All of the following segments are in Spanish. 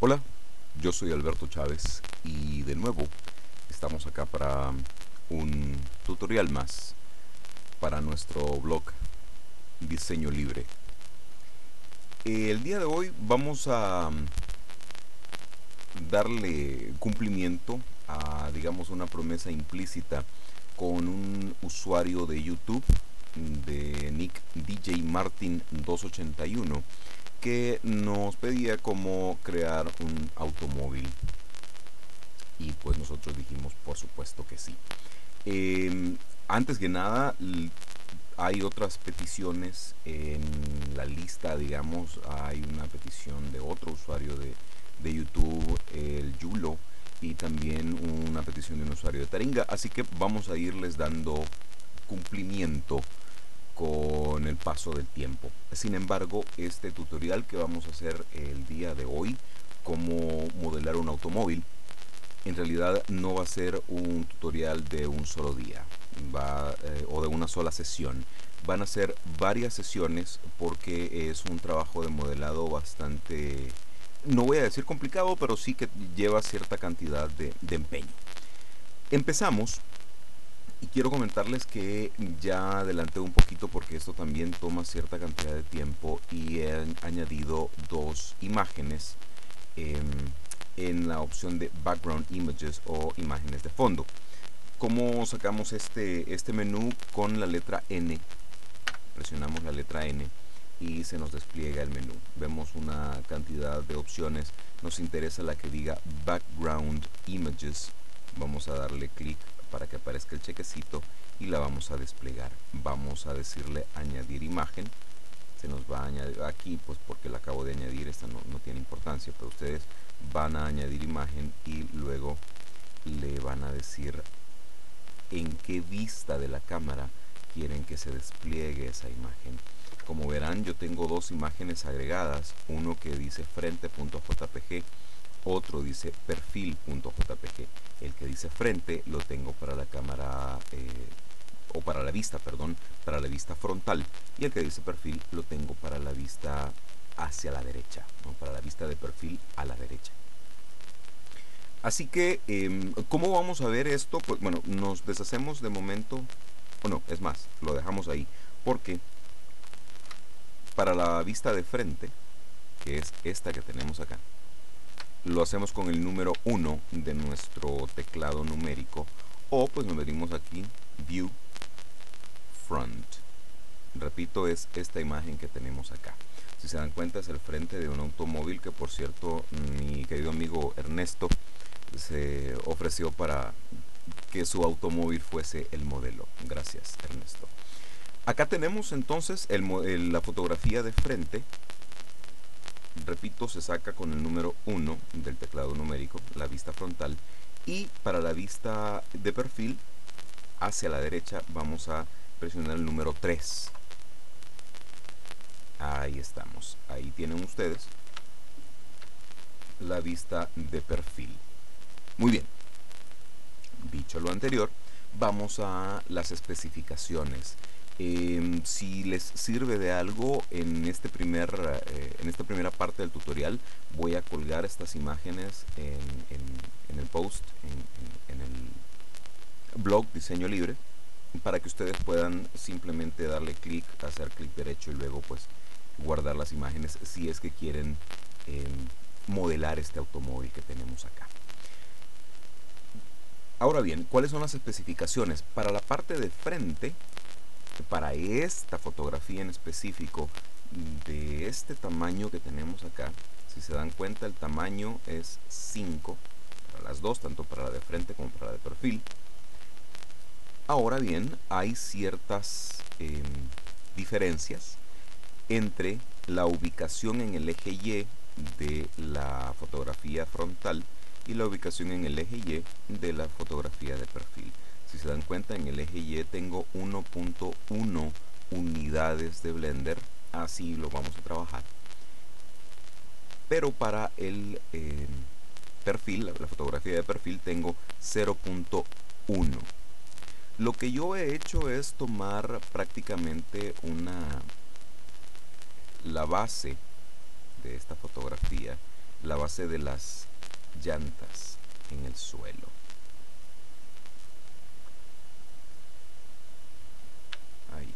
Hola, yo soy Alberto Chávez y de nuevo estamos acá para un tutorial más para nuestro blog Diseño Libre. El día de hoy vamos a darle cumplimiento a, digamos, una promesa implícita con un usuario de YouTube de nick DJ Martin 281 que nos pedía cómo crear un automóvil. Y pues nosotros dijimos, por supuesto que sí. Eh, Antes que nada, hay otras peticiones en la lista, digamos. Hay una petición de otro usuario de YouTube, el Yulo, y también una petición de un usuario de Taringa. Así que vamos a irles dando cumplimiento con el paso del tiempo. Sin embargo, este tutorial que vamos a hacer el día de hoy, cómo modelar un automóvil, en realidad no va a ser un tutorial de un solo día o de una sola sesión. Van a ser varias sesiones porque es un trabajo de modelado bastante, no voy a decir complicado, pero sí que lleva cierta cantidad de empeño. Empezamos y quiero comentarles que ya adelanté un poquito porque esto también toma cierta cantidad de tiempo y he añadido dos imágenes en la opción de Background Images o imágenes de fondo. ¿Cómo sacamos este menú? Con la letra N. Presionamos la letra N y se nos despliega el menú. Vemos una cantidad de opciones. Nos interesa la que diga Background Images. Vamos a darle clic para que aparezca el chequecito y la vamos a desplegar. Vamos a decirle añadir imagen. Se nos va a añadir aquí, pues porque la acabo de añadir, esta no tiene importancia, pero ustedes van a añadir imagen y luego le van a decir en qué vista de la cámara quieren que se despliegue esa imagen. Como verán, yo tengo dos imágenes agregadas, uno que dice frente.jpg, otro dice perfil.jpg. El que dice frente lo tengo para la cámara o para la vista, perdón, para la vista frontal, y el que dice perfil lo tengo para la vista hacia la derecha, ¿no? Para la vista de perfil a la derecha. Así que, ¿cómo vamos a ver esto? Pues bueno, nos deshacemos de momento, o no, es más, lo dejamos ahí, porque para la vista de frente, que es esta que tenemos acá, lo hacemos con el número 1 de nuestro teclado numérico, o pues nos venimos aquí, View, Front. Repito, es esta imagen que tenemos acá. Si se dan cuenta, es el frente de un automóvil que, por cierto, mi querido amigo Ernesto se ofreció para que su automóvil fuese el modelo. Gracias, Ernesto. Acá tenemos entonces la fotografía de frente. Repito, se saca con el número 1 del teclado numérico, la vista frontal. Y para la vista de perfil, hacia la derecha, vamos a presionar el número 3. Ahí estamos. Ahí tienen ustedes la vista de perfil. Muy bien. Dicho lo anterior, vamos a las especificaciones. Si les sirve de algo, en esta primera parte del tutorial voy a colgar estas imágenes en el post, en el blog Diseño Libre, para que ustedes puedan simplemente darle clic, hacer clic derecho y luego pues guardar las imágenes si es que quieren modelar este automóvil que tenemos acá. Ahora bien, ¿cuáles son las especificaciones? Para la parte de frente, para esta fotografía en específico, de este tamaño que tenemos acá, si se dan cuenta, el tamaño es 5 para las dos, tanto para la de frente como para la de perfil. Ahora bien, hay ciertas diferencias entre la ubicación en el eje Y de la fotografía frontal y la ubicación en el eje Y de la fotografía de perfil. Si se dan cuenta, en el eje Y tengo 1.1 unidades de Blender, así lo vamos a trabajar. Pero para el perfil, la fotografía de perfil, tengo 0.1. Lo que yo he hecho es tomar prácticamente la base de esta fotografía la base de las llantas en el suelo. Ahí.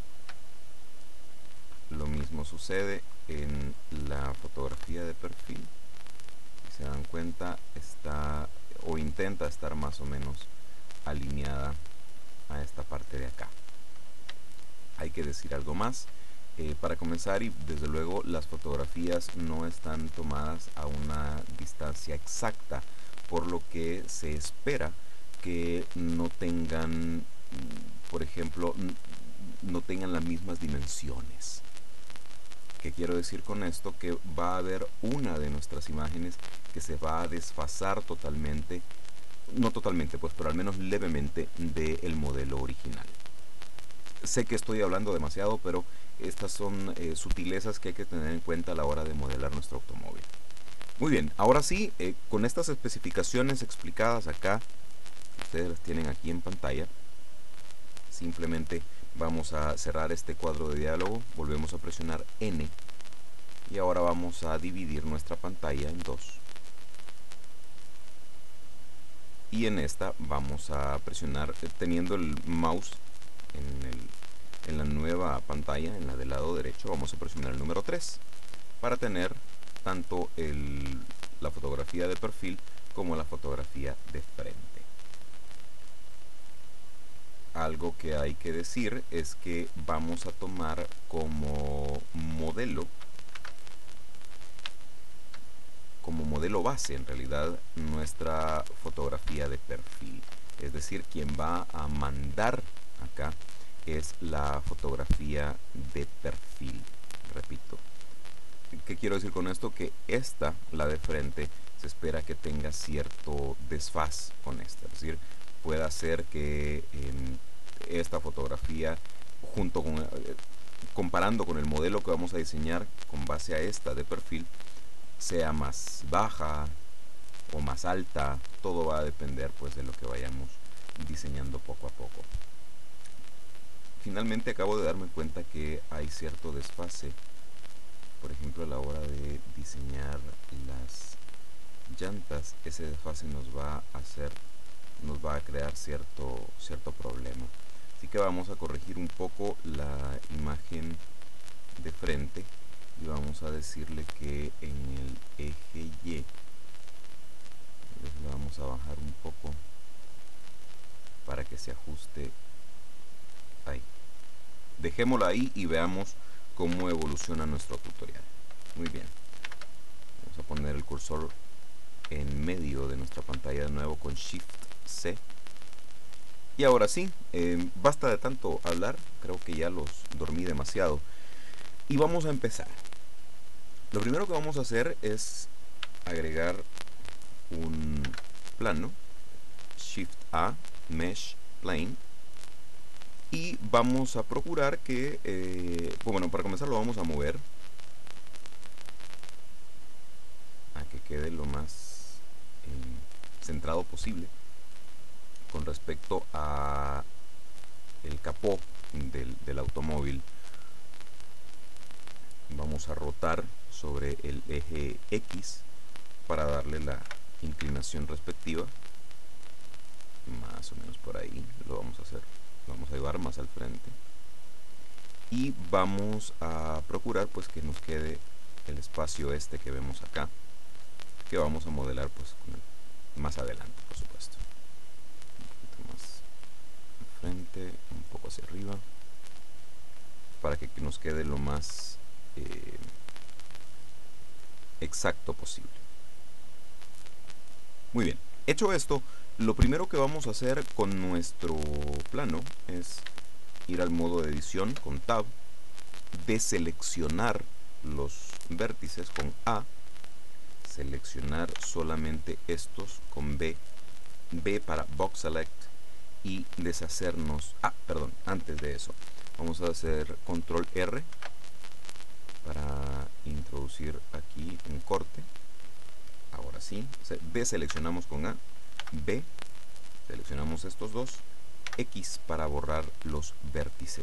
Lo mismo sucede en la fotografía de perfil. Si se dan cuenta, está o intenta estar más o menos alineada a esta parte de acá. Hay que decir algo más. Para comenzar, y desde luego las fotografías no están tomadas a una distancia exacta, por lo que se espera que no tengan, por ejemplo, no tengan las mismas dimensiones. ¿Qué quiero decir con esto? Que va a haber una de nuestras imágenes que se va a desfasar totalmente, no totalmente, pues, pero al menos levemente del modelo original. Sé que estoy hablando demasiado, pero estas son sutilezas que hay que tener en cuenta a la hora de modelar nuestro automóvil. Muy bien, ahora sí, con estas especificaciones explicadas acá, ustedes las tienen aquí en pantalla, simplemente vamos a cerrar este cuadro de diálogo, volvemos a presionar N y ahora vamos a dividir nuestra pantalla en dos. Y en esta vamos a presionar, teniendo el mouse en la nueva pantalla, en la del lado derecho, vamos a presionar el número 3 para tener tanto la fotografía de perfil como la fotografía de frente. Algo que hay que decir es que vamos a tomar como modelo base en realidad nuestra fotografía de perfil. Es decir, quien va a mandar acá es la fotografía de perfil. Repito, ¿qué quiero decir con esto? Que esta, la de frente, se espera que tenga cierto desfaz con esta. Es decir, puede ser que esta fotografía, junto con comparando con el modelo que vamos a diseñar con base a esta de perfil, sea más baja o más alta. Todo va a depender pues de lo que vayamos diseñando poco a poco. Finalmente acabo de darme cuenta que hay cierto desfase, por ejemplo a la hora de diseñar las llantas. Ese desfase nos va a crear cierto problema, así que vamos a corregir un poco la imagen de frente y vamos a decirle que en el eje Y le vamos a bajar un poco para que se ajuste ahí. Dejémoslo ahí y veamos cómo evoluciona nuestro tutorial. Muy bien, vamos a poner el cursor en medio de nuestra pantalla de nuevo con Shift C. Y ahora sí, basta de tanto hablar, creo que ya los dormí demasiado. Y vamos a empezar. Lo primero que vamos a hacer es agregar un plano, Shift A, Mesh Plane, y vamos a procurar que, bueno, para comenzar lo vamos a mover a que quede lo más centrado posible con respecto a el capó del automóvil. Vamos a rotar sobre el eje X para darle la inclinación respectiva, más o menos por ahí lo vamos a hacer. Lo vamos a llevar más al frente y vamos a procurar pues que nos quede el espacio este que vemos acá, que vamos a modelar pues más adelante, por supuesto. Un poquito más al frente, un poco hacia arriba, para que nos quede lo más exacto posible. Muy bien, hecho esto, lo primero que vamos a hacer con nuestro plano es ir al modo de edición con Tab, deseleccionar los vértices con A, seleccionar solamente estos con B, B para Box Select y deshacernos. Perdón, antes de eso vamos a hacer Control R para introducir aquí un corte. Ahora sí, deseleccionamos con A, B, seleccionamos estos dos, X para borrar los vértices.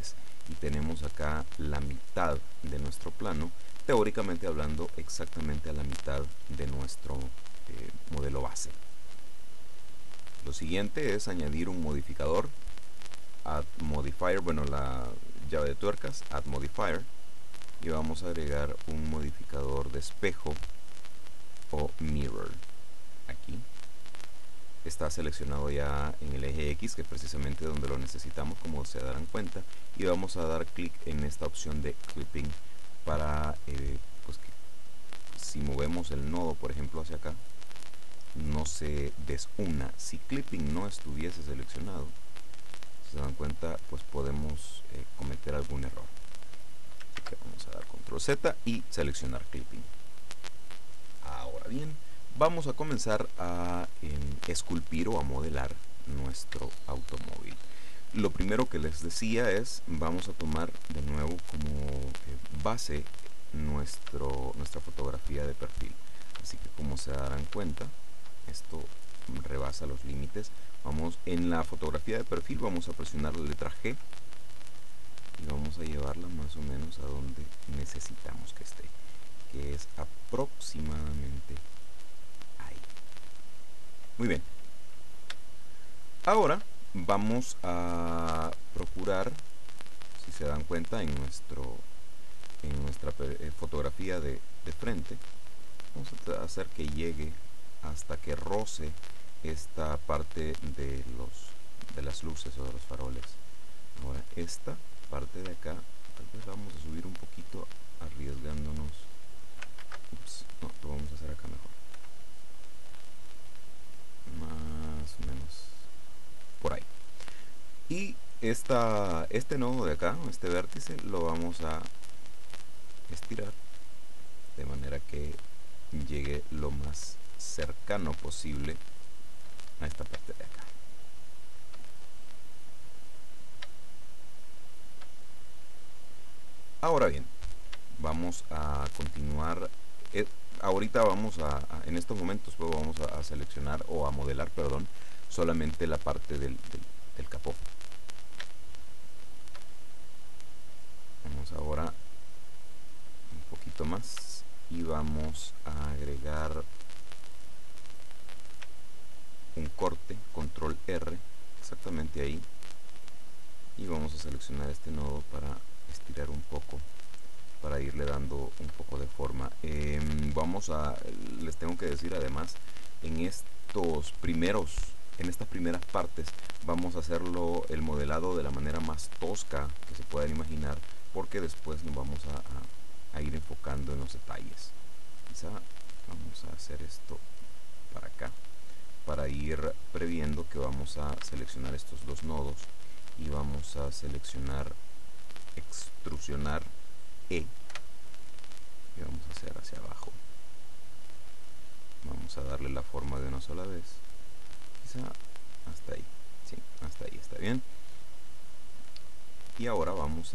y tenemos acá la mitad de nuestro plano, teóricamente hablando exactamente a la mitad de nuestro modelo base. Lo siguiente es añadir un modificador, add modifier, bueno, la llave de tuercas, add modifier, y vamos a agregar un modificador de espejo o mirror. Aquí está seleccionado ya en el eje X, que es precisamente donde lo necesitamos, como se darán cuenta, y vamos a dar clic en esta opción de clipping para pues que si movemos el nodo, por ejemplo, hacia acá, no se desuna. Si clipping no estuviese seleccionado, si se dan cuenta, pues podemos cometer algún error. Así que vamos a dar control Z y seleccionar clipping. Ahora bien, vamos a comenzar a esculpir o a modelar nuestro automóvil. Lo primero que les decía es, vamos a tomar de nuevo como base nuestra fotografía de perfil. Así que, como se darán cuenta, esto rebasa los límites. Vamos en la fotografía de perfil, vamos a presionar la letra G y vamos a llevarla más o menos a donde necesitamos que esté, que es aproximadamente ahí. Muy bien. Ahora vamos a procurar, si se dan cuenta, en nuestra fotografía de frente, vamos a hacer que llegue hasta que roce esta parte de las luces o de los faroles. Ahora esta parte de acá, tal vez vamos a subir un poquito, arriesgándonos. Ups, no, lo vamos a hacer acá mejor. Más o menos por ahí. Y este nodo de acá, este vértice, lo vamos a estirar de manera que llegue lo más cercano posible a esta parte de acá. Ahora bien, vamos a continuar. Ahorita en estos momentos pues vamos a seleccionar o a modelar, perdón, solamente la parte del capó. Vamos ahora un poquito más y vamos a agregar un corte, control R, exactamente ahí, y vamos a seleccionar este nodo para estirar un poco, para irle dando un poco de forma. Les tengo que decir además, en estas primeras partes vamos a hacerlo el modelado de la manera más tosca que se puedan imaginar, porque después nos vamos a ir enfocando en los detalles. Quizá vamos a hacer esto para acá, para ir previendo que vamos a seleccionar estos dos nodos y vamos a seleccionar extrusionar E y vamos a hacer hacia abajo. Vamos a darle la forma de una sola vez, quizá hasta ahí. Sí, hasta ahí está bien. Y ahora vamos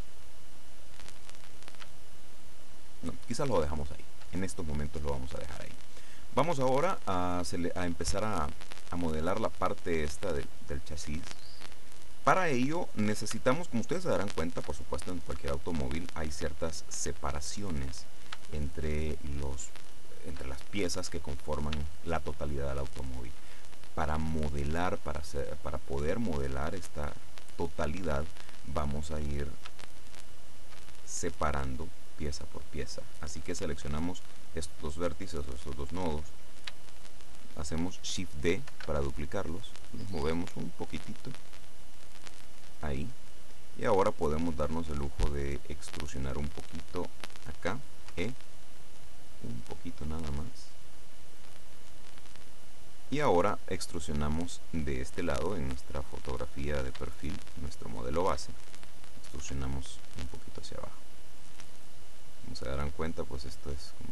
quizás lo dejamos ahí. En estos momentos lo vamos a dejar ahí. Vamos ahora a empezar a modelar la parte esta del chasis. Para ello necesitamos, como ustedes se darán cuenta, por supuesto en cualquier automóvil hay ciertas separaciones entre las piezas que conforman la totalidad del automóvil. Para poder modelar esta totalidad, vamos a ir separando pieza por pieza. Así que seleccionamos estos dos vértices, estos dos nodos, hacemos Shift D para duplicarlos, los movemos un poquitito ahí, y ahora podemos darnos el lujo de extrusionar un poquito acá, un poquito nada más, y ahora extrusionamos de este lado en nuestra fotografía de perfil, nuestro modelo base, extrusionamos un poquito hacia abajo. Como se darán cuenta, pues esto es como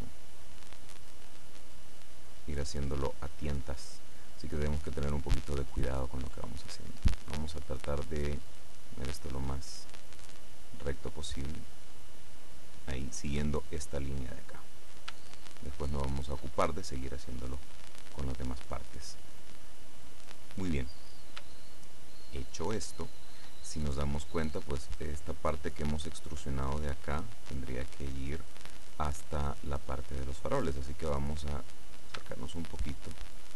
ir haciéndolo a tientas, así que tenemos que tener un poquito de cuidado con lo que vamos haciendo. Vamos a tratar de ver esto lo más recto posible, ahí, siguiendo esta línea de acá. Después nos vamos a ocupar de seguir haciéndolo con las demás partes. Muy bien, hecho esto, si nos damos cuenta, pues esta parte que hemos extrusionado de acá tendría que ir hasta la parte de los faroles, así que vamos a acercarnos un poquito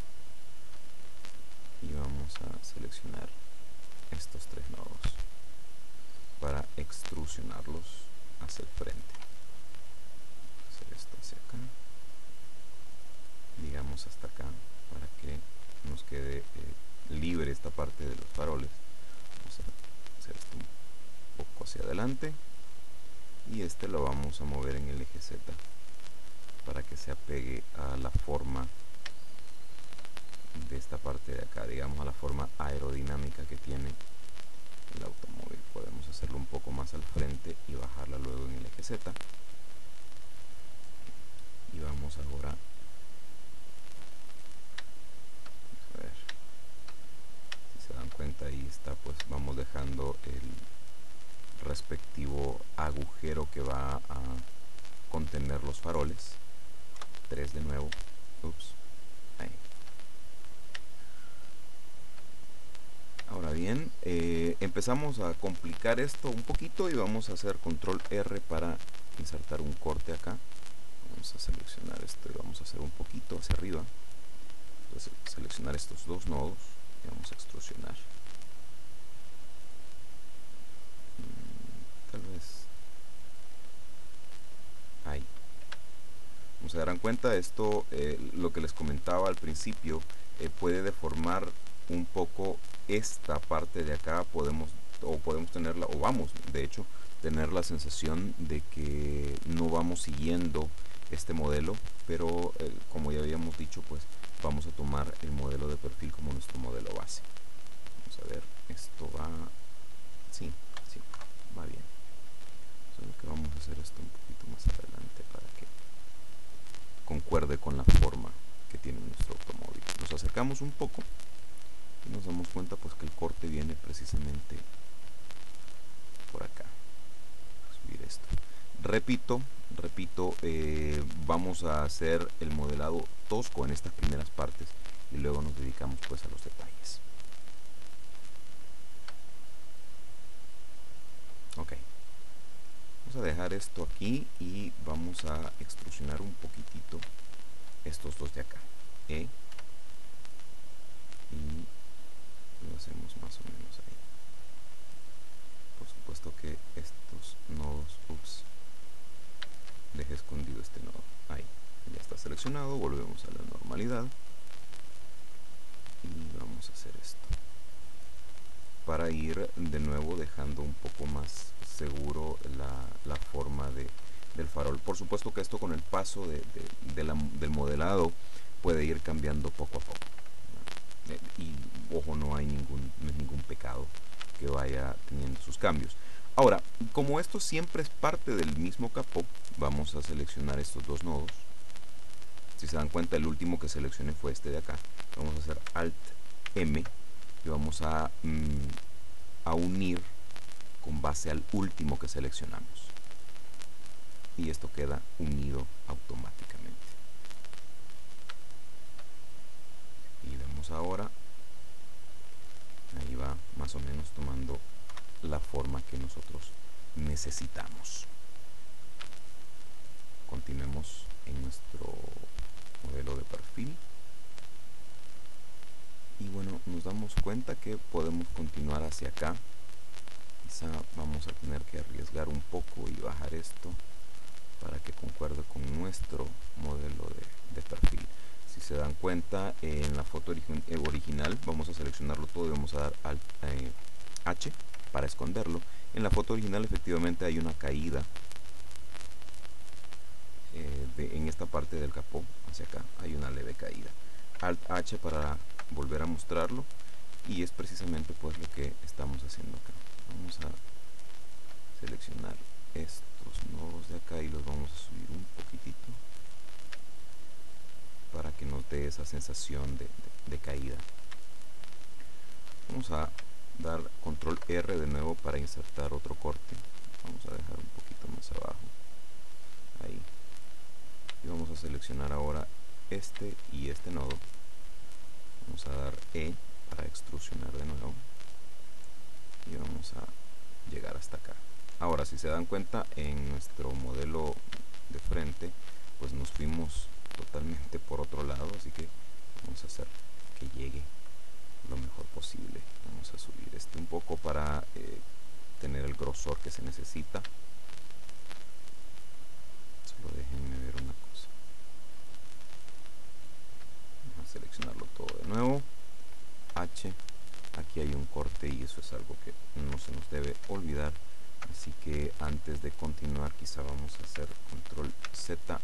y vamos a seleccionar estos tres nodos para extrusionarlos hacia el frente. Hacer esto hacia acá, digamos hasta acá, para que nos quede libre esta parte de los faroles. Vamos a hacer esto un poco hacia adelante y este lo vamos a mover en el eje Z para que se apegue a la forma de esta parte de acá, digamos a la forma aerodinámica que tiene el automóvil. Podemos hacerlo un poco más al frente y bajarla luego en el eje Z. Y vamos ahora a ver si se dan cuenta, ahí está, pues vamos dejando el respectivo agujero que va a contener los faroles. 3 de nuevo, ups, ahí. Ahora bien, empezamos a complicar esto un poquito y vamos a hacer control R para insertar un corte acá. Vamos a seleccionar esto y vamos a hacer un poquito hacia arriba. Entonces, seleccionar estos dos nodos y vamos a extrusionar. Tal vez ahí. Como se darán cuenta, esto, lo que les comentaba al principio, puede deformar un poco esta parte de acá. Podemos tenerla, o vamos, de hecho, tener la sensación de que no vamos siguiendo este modelo, pero como ya habíamos dicho, pues vamos a tomar el modelo de perfil como nuestro modelo base. Vamos a ver, esto va, sí, va bien. Solo que vamos a hacer esto un poquito más adelante para que concuerde con la forma que tiene nuestro automóvil. Nos acercamos un poco y nos damos cuenta pues que el corte viene precisamente por acá. Subir esto. Repito, vamos a hacer el modelado tosco en estas primeras partes y luego nos dedicamos pues a los detalles. Ok, vamos a dejar esto aquí y vamos a extrusionar un poquitito estos dos de acá, y lo hacemos más o menos ahí. Por supuesto que estos nodos, ups, dejé escondido este nodo, ahí, ya está seleccionado. Volvemos a la normalidad y vamos a hacer esto para ir de nuevo dejando un poco más seguro la forma del farol. Por supuesto que esto con el paso del modelado puede ir cambiando poco a poco, y ojo, no es ningún pecado que vaya teniendo sus cambios. Ahora, como esto siempre es parte del mismo capó, vamos a seleccionar estos dos nodos. Si se dan cuenta, el último que seleccioné fue este de acá. Vamos a hacer Alt M y vamos a unir con base al último que seleccionamos. Y esto queda unido automáticamente. Y vemos ahora, ahí va más o menos tomando la forma que nosotros necesitamos. Continuemos en nuestro modelo de perfil y bueno, nos damos cuenta que podemos continuar hacia acá. Quizá vamos a tener que arriesgar un poco y bajar esto para que concuerde con nuestro modelo de perfil. Si se dan cuenta, en la foto original vamos a seleccionarlo todo y vamos a dar Alt H para esconderlo. En la foto original efectivamente hay una caída en esta parte del capó hacia acá, hay una leve caída. Alt H para volver a mostrarlo y es precisamente pues lo que estamos haciendo acá. Vamos a seleccionar estos nodos de acá y los vamos a subir un poquitito para que nos dé esa sensación de caída. Vamos a dar control R de nuevo para insertar otro corte. Vamos a dejar un poquito más abajo, ahí, y vamos a seleccionar ahora este y este nodo. Vamos a dar E para extrusionar de nuevo y vamos a llegar hasta acá. Ahora, si se dan cuenta, en nuestro modelo de frente pues nos fuimos totalmente por otro lado, así que vamos a hacer que llegue lo mejor posible. Vamos a subir este un poco para tener el grosor que se necesita. Solo déjenme ver una cosa. Vamos a seleccionarlo todo de nuevo. H, aquí hay un corte y eso es algo que no se nos debe olvidar, así que antes de continuar quizá vamos a hacer control Z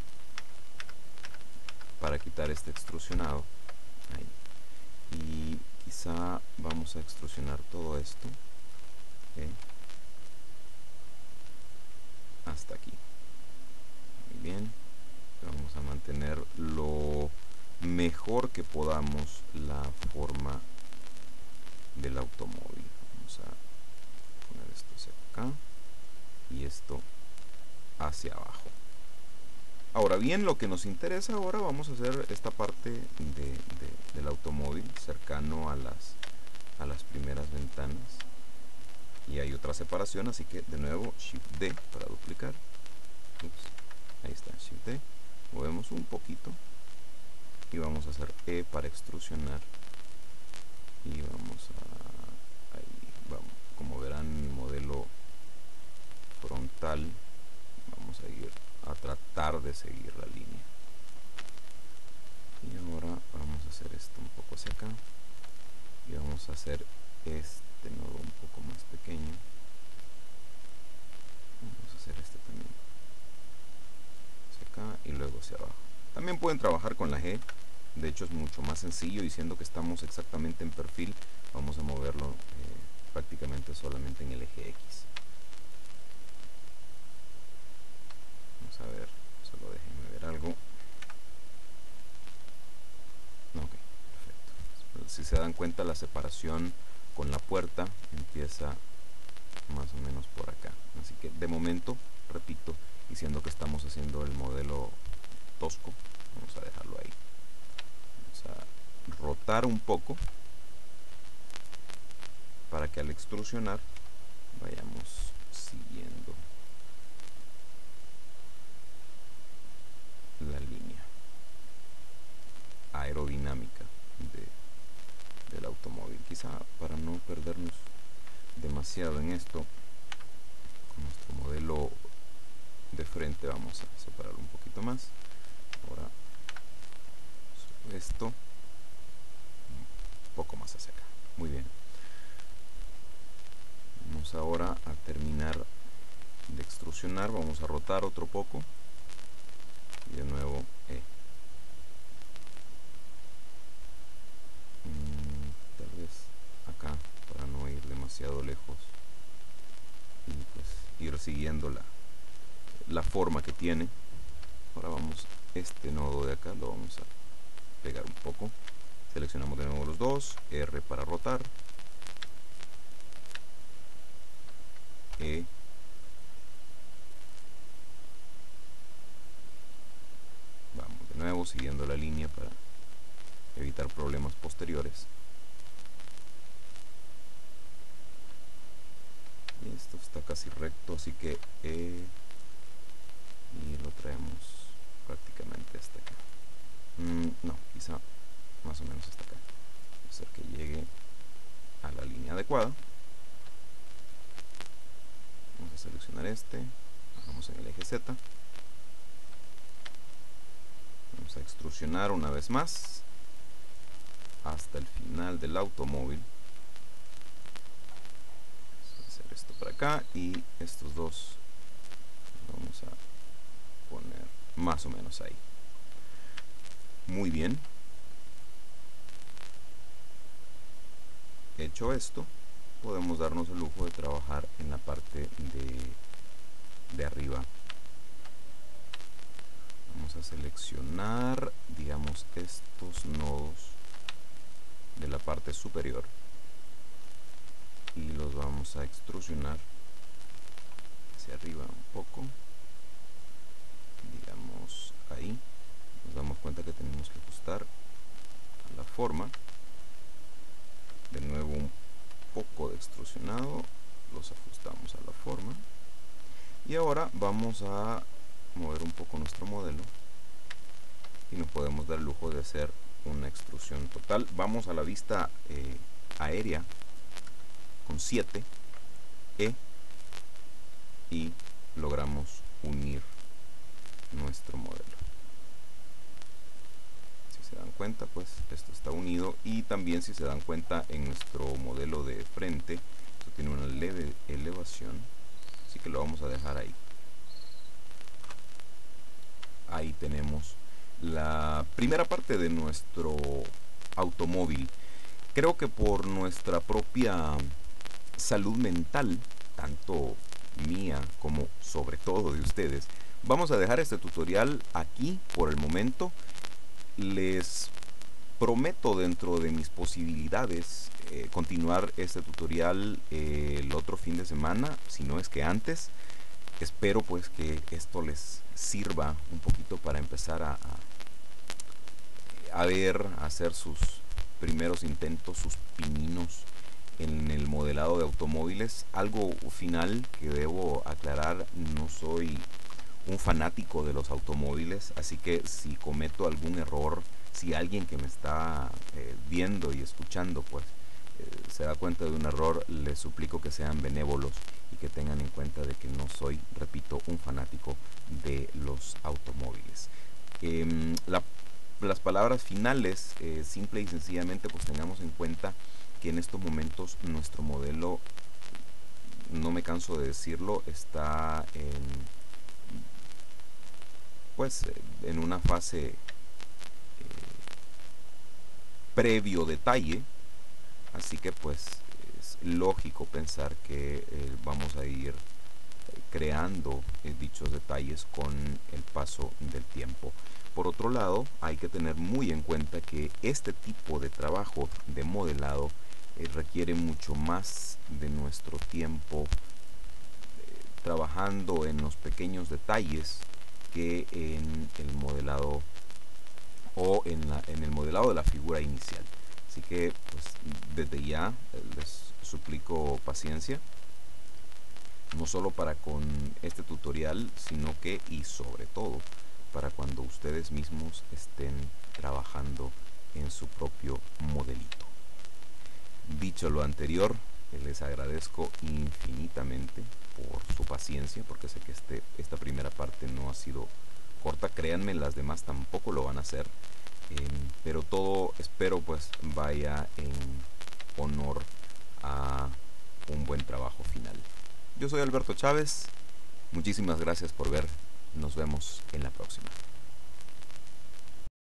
para quitar este extrusionado. Ahí. Y quizá vamos a extrusionar todo esto hasta aquí. Muy bien, vamos a mantener lo mejor que podamos la forma del automóvil. Vamos a poner esto hacia acá y esto hacia abajo. Ahora bien, lo que nos interesa ahora, vamos a hacer esta parte del automóvil cercano a las primeras ventanas, y hay otra separación, así que de nuevo Shift D para duplicar. Ups, ahí está, Shift D, movemos un poquito y vamos a hacer E para extrusionar y vamos a ahí, vamos, como verán en el modelo frontal vamos a ir a tratar de seguir la línea. Y ahora vamos a hacer esto un poco hacia acá y vamos a hacer este nodo un poco más pequeño. Vamos a hacer este también hacia acá y luego hacia abajo. También pueden trabajar con la G, de hecho es mucho más sencillo, diciendo que estamos exactamente en perfil, vamos a moverlo prácticamente solamente en el eje X. Vamos a ver, solo déjenme ver algo. Ok, perfecto. Si se dan cuenta, la separación con la puerta empieza más o menos por acá, así que de momento, repito, diciendo que estamos haciendo el modelo tosco, vamos a dejarlo ahí. Vamos a rotar un poco para que al extrusionar vayamos siguiendo la línea aerodinámica del automóvil. Quizá para no perdernos demasiado en esto, con nuestro modelo de frente vamos a separarlo un poquito más. Ahora esto un poco más hacia acá. Muy bien, vamos ahora a terminar de extrusionar, vamos a rotar otro poco y de nuevo tal vez acá para no ir demasiado lejos y pues ir siguiendo la forma que tiene. Ahora vamos, este nodo de acá lo vamos a pegar un poco, seleccionamos de nuevo los dos, R para rotar, E, vamos de nuevo siguiendo la línea para evitar problemas posteriores. Y esto está casi recto, así que E, y lo traemos prácticamente hasta acá. No, quizá más o menos hasta acá. Hacer que llegue a la línea adecuada. Vamos a seleccionar este, bajamos en el eje Z, vamos a extrusionar una vez más hasta el final del automóvil. Vamos a hacer esto por acá y estos dos vamos a poner más o menos ahí. Muy bien, hecho esto, podemos darnos el lujo de trabajar en la parte de arriba. Vamos a seleccionar, digamos, estos nodos de la parte superior y los vamos a extrusionar hacia arriba un poco, digamos ahí. Nos damos cuenta que tenemos que ajustar a la forma, de nuevo un poco de extrusionado, los ajustamos a la forma. Y ahora vamos a mover un poco nuestro modelo y nos podemos dar el lujo de hacer una extrusión total. Vamos a la vista aérea con 7 y logramos unir nuestro modelo. Si se dan cuenta, pues esto está unido, y también si se dan cuenta en nuestro modelo de frente, esto tiene una leve elevación, así que lo vamos a dejar ahí. Ahí tenemos la primera parte de nuestro automóvil. Creo que por nuestra propia salud mental, tanto mía como sobre todo de ustedes, vamos a dejar este tutorial aquí por el momento. Les prometo, dentro de mis posibilidades, continuar este tutorial el otro fin de semana, si no es que antes. Espero pues que esto les sirva un poquito para empezar a hacer sus primeros intentos, sus pininos en el modelado de automóviles. Algo final que debo aclarar: no soy un fanático de los automóviles, así que si cometo algún error, si alguien que me está viendo y escuchando pues se da cuenta de un error, les suplico que sean benévolos y que tengan en cuenta de que no soy, repito, un fanático de los automóviles. Las palabras finales, simple y sencillamente, pues tengamos en cuenta que en estos momentos nuestro modelo, no me canso de decirlo, está en una fase previo detalle, así que pues es lógico pensar que vamos a ir creando dichos detalles con el paso del tiempo. Por otro lado, hay que tener muy en cuenta que este tipo de trabajo de modelado requiere mucho más de nuestro tiempo trabajando en los pequeños detalles que en el modelado en el modelado de la figura inicial. Así que pues desde ya les suplico paciencia, no solo para con este tutorial, sino que y sobre todo para cuando ustedes mismos estén trabajando en su propio modelito. Dicho lo anterior, les agradezco infinitamente por su paciencia, porque sé que esta primera parte no ha sido corta. Créanme, las demás tampoco lo van a hacer, pero todo espero pues vaya en honor a un buen trabajo final. Yo soy Alberto Chávez, muchísimas gracias por ver, nos vemos en la próxima.